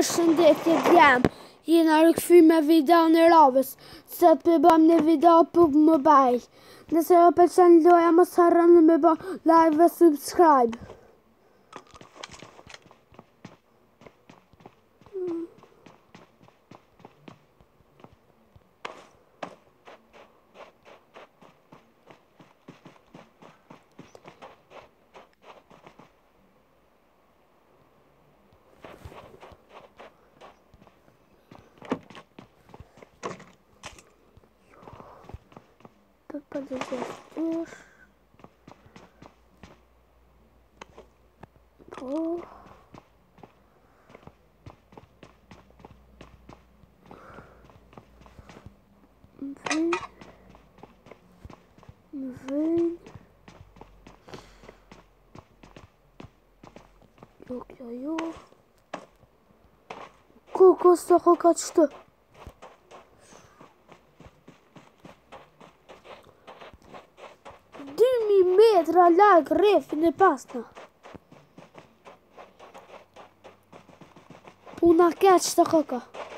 Përshëndetje djem, jena rikëthy me video në radhës, se të përbëm një video për mobile. Nëse jo pëlqen loja, mos harroni me bë like dhe subscribe. Për të gjithë po më vëjnë jo ku së ka qëtë 2000 metra larg rrefin e pasna. Puna keq të këka.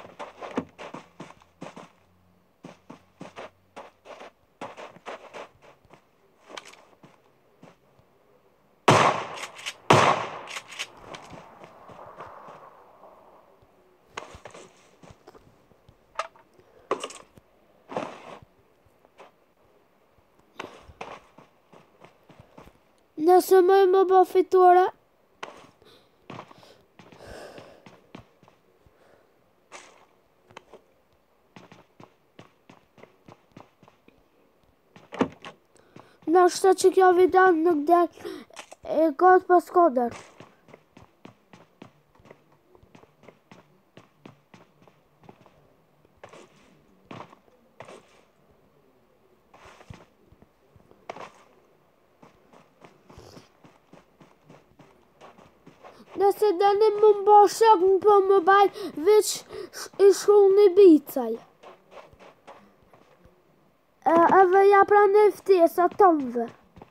Nëse më bë fitore, nështë që kjo video nuk del e god pas koder. Nëse dani më mba shok në për mobile, veç i shku një bicaj. Edhe ja pra në ftesa tëmve.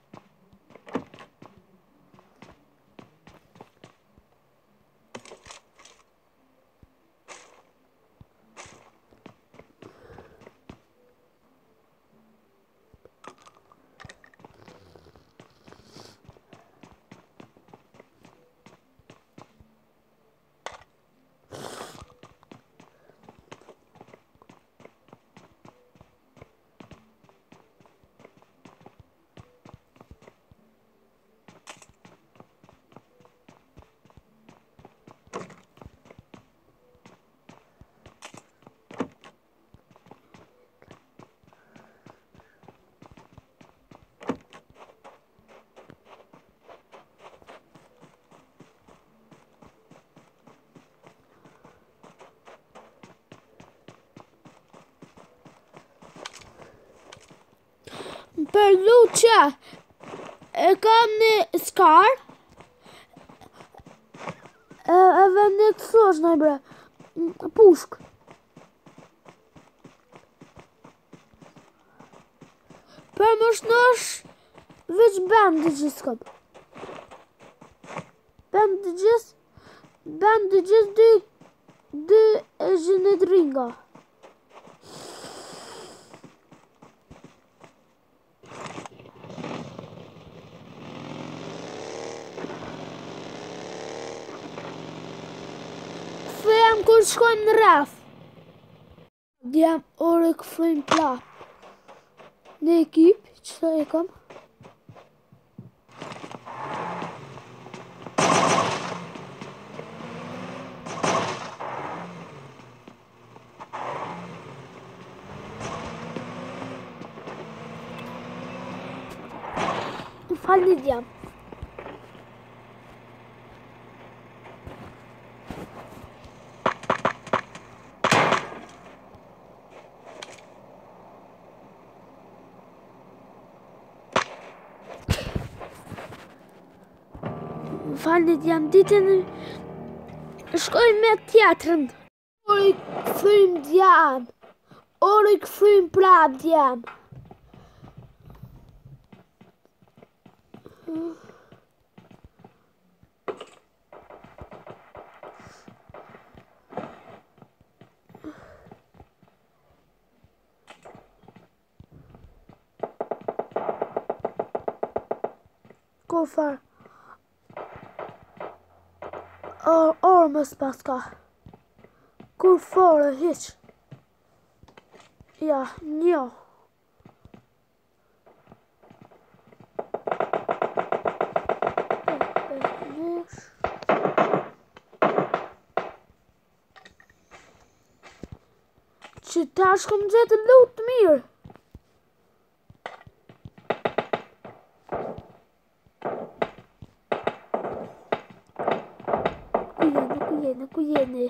Për luqe, e kam një skar, edhe një të sosh në bre, pushk. Për më shnosh, veç bandages s'kam. Bandages dy e zhinit ringa. Kur shkojmë në rraf djem orë këfrujmë plap në ekip që të e kam më falni djem. Falni djem, ditën shkoj me tjetërën. Orë i këthym djem. Orë i këthym prap djem. skuffer. Armës paska. Kur fare hiq. Ja, një. Që tash kom gjetë lutë mirë. Ku jeni?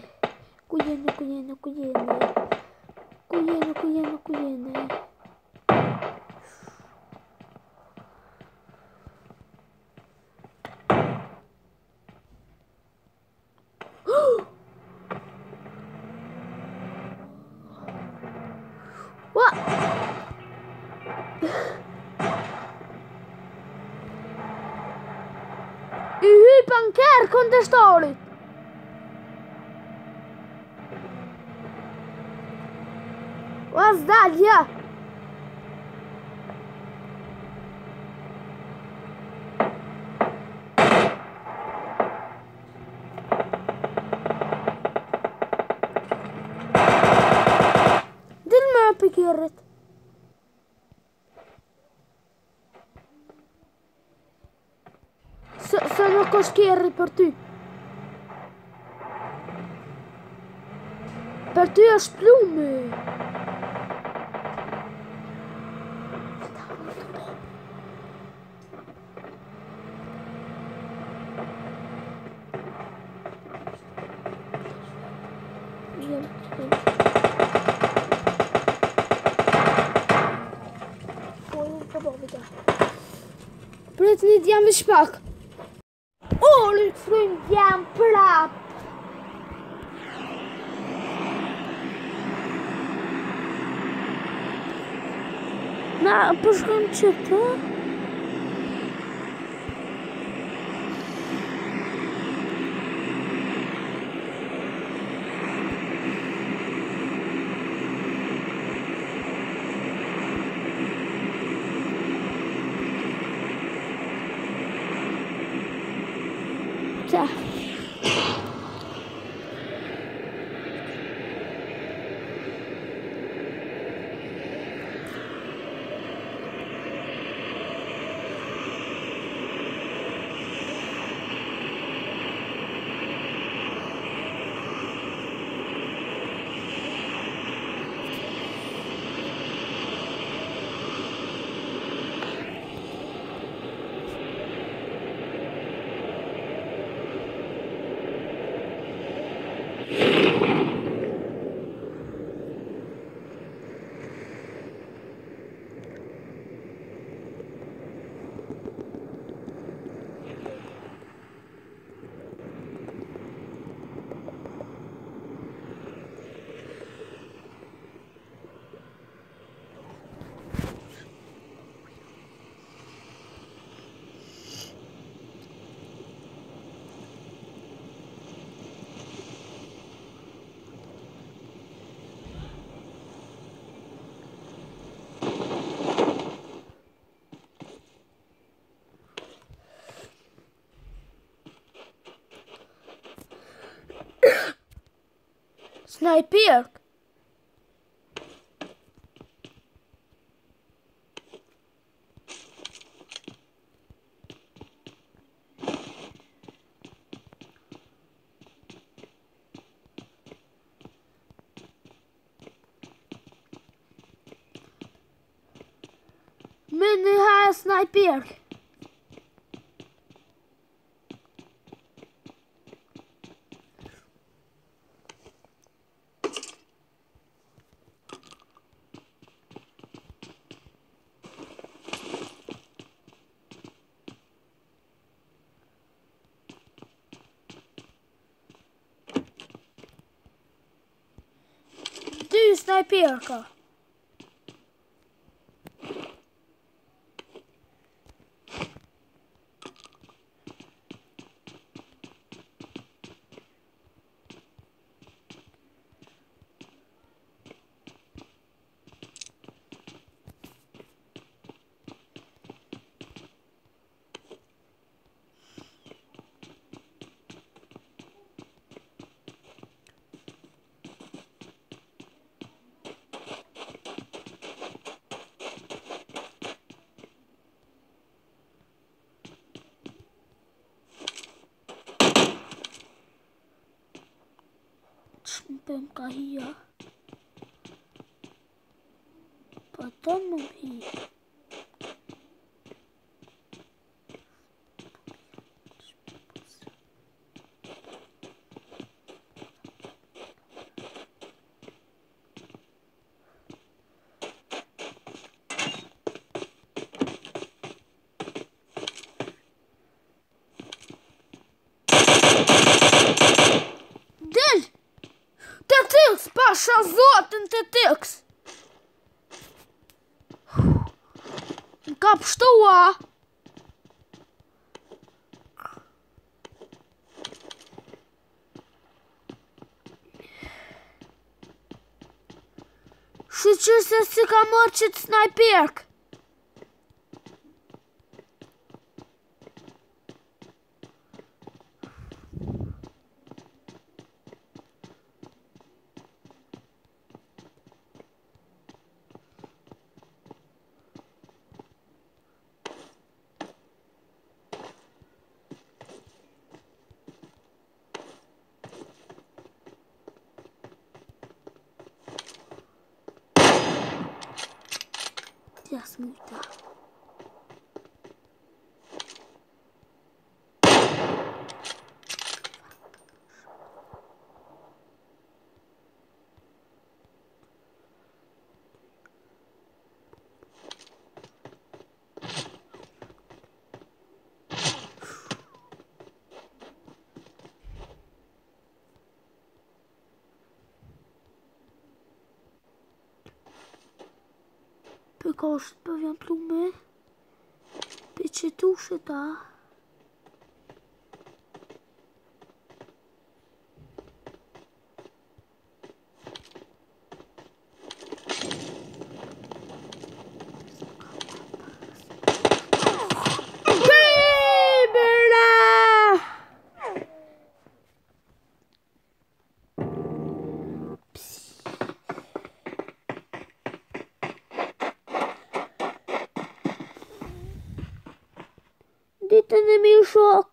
What? I hypan kërë kontestarit. Was dal, ja. Dil më pikirrit. Se nuk është kjerri për ty. Për ty është plumi. Prit një djam i shpak. Lëtë frujnë djam prap. Na, përshkëm qëtë, Ta. Sniper. Men har sniper. Du sniperka. Szpymka hier. Потом и... Дель! TTX, Паша, зотен TTX! Кап, что? Сейчас сикоморчит снайперк. Смута. Bekost pewien plumy. Bycie duszy da. Dit is een mishok.